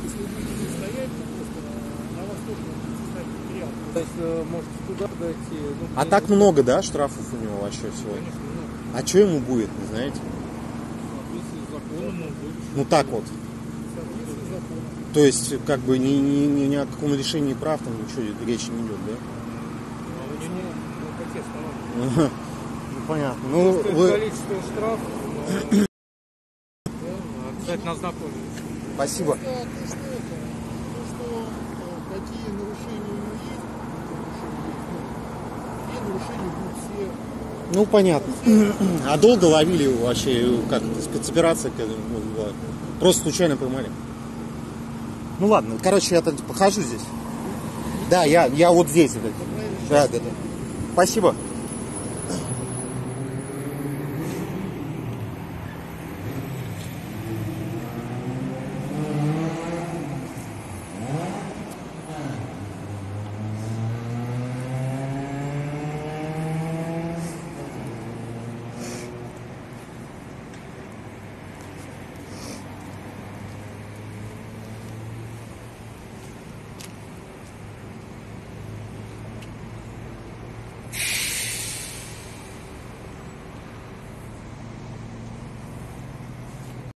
Если вы будете стоять, то просто на вас тоже будет составить материал. То есть, может, туда дойти. Ну, А так много, да, штрафов у него вообще всего? Конечно, много. А что ему будет, не знаете? Законом Ну так вот. соответственно закону. То есть, как бы ни о каком лишении прав там ничего речи не идет, да? А у него какие основания? Ну понятно. Ну, вы... Количество штрафов. Обязательно ознакомились. Спасибо. То, что какие нарушения у него есть, те нарушения будут все. Ну понятно. А долго ловили его вообще? Как это, спецоперация была? Просто случайно поймали? Ну ладно, короче, я похожу здесь. Да, я вот здесь. Да. Спасибо.